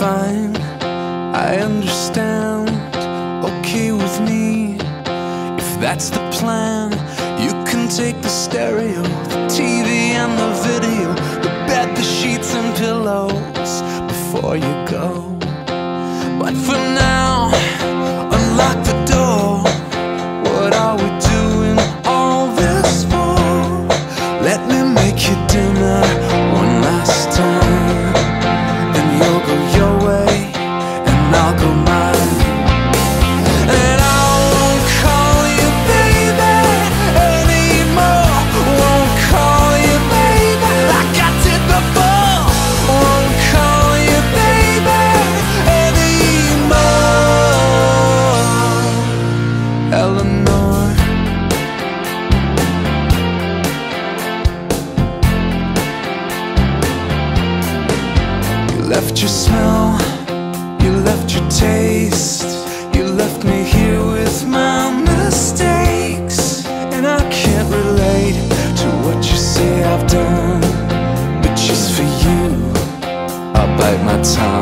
fine, I understand, okay with me. If that's the plan, you can take the stereo, the TV and the video, the bed, the sheets and pillows before you go. But for now, unlock the door. What are we doing all this for? Let me make you dinner one last time, and you'll go your way and I'll go mine. And I won't call you baby anymore, won't call you baby like I did before, won't call you baby anymore. Eleanor, you left your smell, you left your taste, you left me here with my mistakes. And I can't relate to what you say I've done, but just for you, I'll bite my tongue.